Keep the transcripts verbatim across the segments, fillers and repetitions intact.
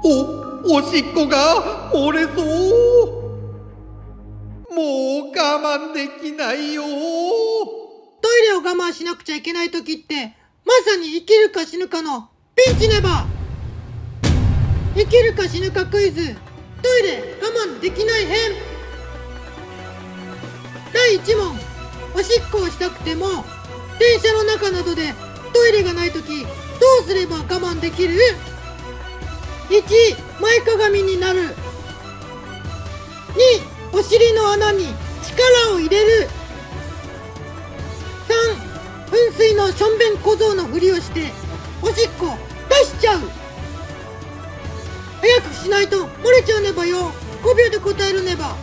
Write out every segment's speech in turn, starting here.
お、おしっこが漏れそう。もう我慢できないよ。 トイレを我慢しなくちゃいけない時って、まさに生きるか死ぬかのピンチネバー。生きるか死ぬかクイズ、トイレ我慢できない編。だいいち問、おしっこをしたくても電車の中などでトイレがない時、どうすれば我慢できる？ いち. 前かがみになる。に. お尻の穴に力を入れる。さん. 噴水のしょんべん小僧のふりをしておしっこ出しちゃう。早くしないと漏れちゃうねばよ。ごびょうで答えるねば。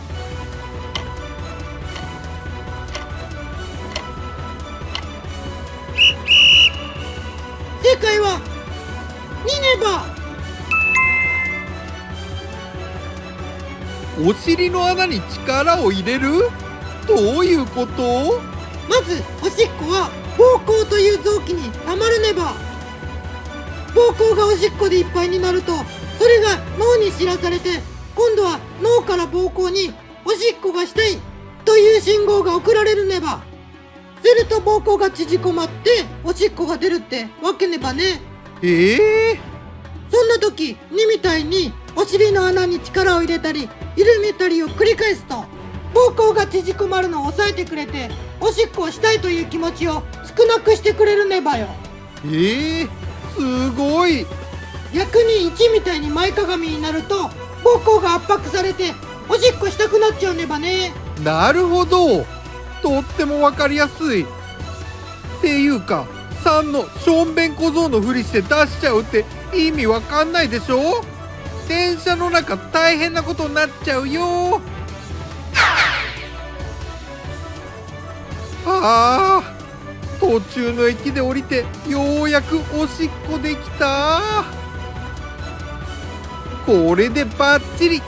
正解はにねば。 お尻の穴に力を入れる？どういうこと？ まずおしっこは膀胱という臓器にたまるねば。膀胱がおしっこでいっぱいになると、それが脳に知らされて、今度は脳から膀胱におしっこがしたいという信号が送られるねば。すると膀胱が縮こまっておしっこが出るってわけねばね。 ええー、 そんな時にみたいにお尻の穴に力を入れたり緩めたりを繰り返すと、膀胱が縮こまるのを抑えてくれて、おしっこをしたいという気持ちを少なくしてくれるねばよ。 ええー、すごい。 逆にいちみたいに前かがみになると、膀胱が圧迫されておしっこしたくなっちゃうねばね。 なるほど、とってもわかりやすい。っていうかさんのしょんべん小僧のふりして出しちゃうって意味わかんないでしょ。電車の中大変なことになっちゃうよ。ああ、途中の駅で降りてようやくおしっこできた。これでバッチリ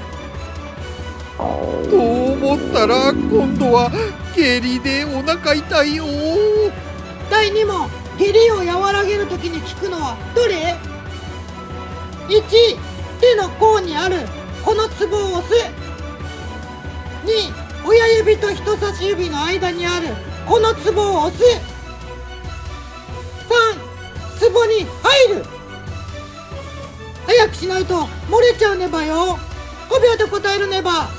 と思ったら、今度は下痢でお腹痛いよ。 だいに問、下痢を和らげるときに効くのはどれ？ いち. 手の甲にあるこのツボを押す。に. 親指と人差し指の間にあるこのツボを押す。さん. ツボに入る。早くしないと漏れちゃうねばよ。ごびょうで答えるねば。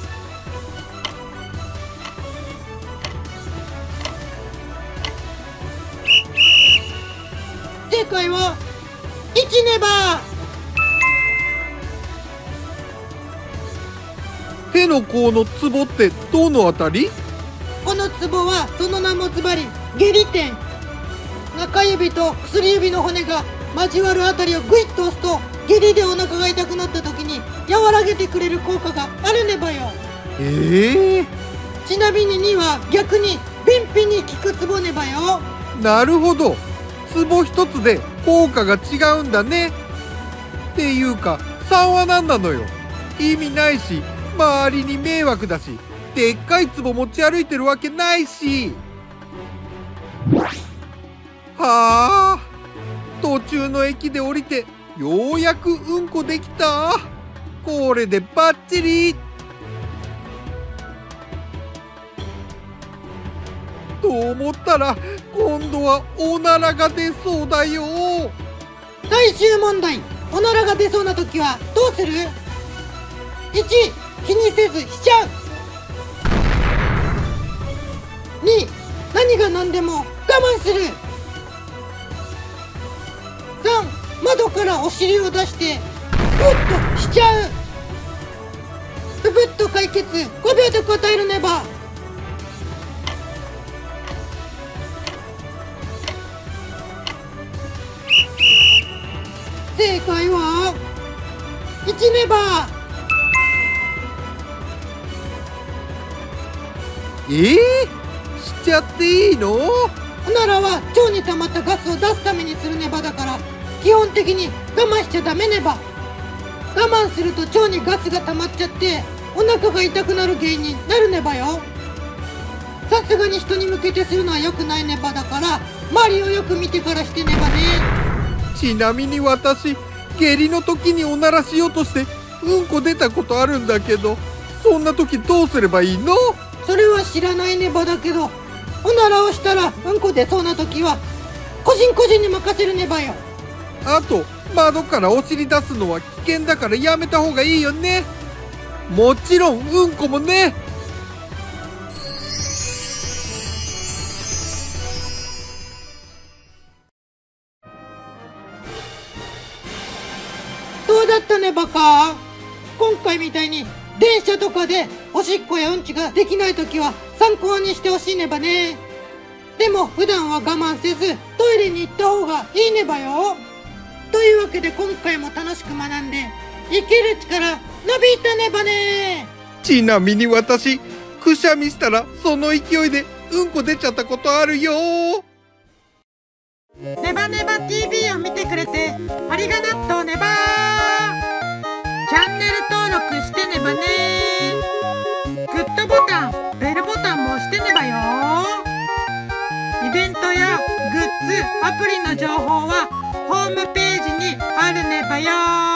正解はいちねば。 手の甲のツボってどのあたり？ このツボはその名もズバリ下痢点。中指と薬指の骨が交わるあたりをグイッと押すと、下痢でお腹が痛くなった時に和らげてくれる効果があるねばよ。 ええー、 ちなみにには逆に便秘に効くツボねばよ。 なるほど、ツボ一つで効果が違うんだね。っていうかさんは何なのよ。意味ないし、周りに迷惑だし、でっかいツボ持ち歩いてるわけないし。はあ、途中の駅で降りてようやくうんこできた。これでバッチリと思ったら、今度はおならが出そうだよ。 最終問題、おならが出そうな時はどうする？ いち. 気にせずしちゃう。に. 何が何でも我慢する。さん. 窓からお尻を出してふっとしちゃう。ぷぷっと解決。ごびょうで答えるねば。正解はいちねば。 えー、しちゃっていいの？ おならは腸に溜まったガスを出すためにするねばだから、基本的に我慢しちゃダメねば。我慢すると腸にガスが溜まっちゃってお腹が痛くなる原因になるねばよ。さすがに人に向けてするのは良くないねばだから、周りをよく見てからしてねばね。 ちなみに私、 下痢の時におならしようとしてうんこ出たことあるんだけど、そんな時どうすればいいの？ それは知らないねばだけど、おならをしたらうんこ出そうな時は個人個人に任せるねばよ。 あと窓からお尻出すのは危険だからやめた方がいいよね。もちろんうんこもね。 どうだったねばか？今回みたいに電車とかでおしっこやうんちができない時は参考にしてほしいねばね。でも普段は我慢せずトイレに行った方がいいねばよ。というわけで今回も楽しく学んで生きる力伸びたねばね。 ちなみに私くしゃみしたらその勢いでうんこ出ちゃったことあるよ。 ネバネバ ティーブイ を見てくれてありがなっとねば。チャンネル登録してねばね。グッドボタン、ベルボタンも押してねばよ。イベントやグッズ、アプリの情報はホームページにあるねばよ。